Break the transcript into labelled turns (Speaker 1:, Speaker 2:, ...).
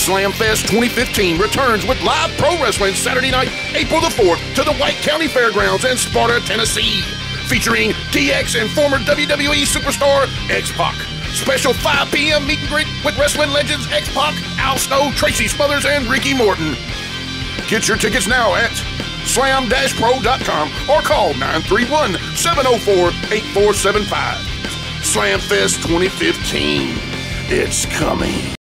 Speaker 1: Slamfest 2015 returns with live pro wrestling Saturday night, April the 4th, to the White County Fairgrounds in Sparta, Tennessee. Featuring DX and former WWE superstar X-Pac. Special 5 p.m. meet and greet with wrestling legends X-Pac, Al Snow, Tracy Smothers, and Ricky Morton. Get your tickets now at slam-pro.com or call 931-704-8475. Slamfest 2015. It's coming.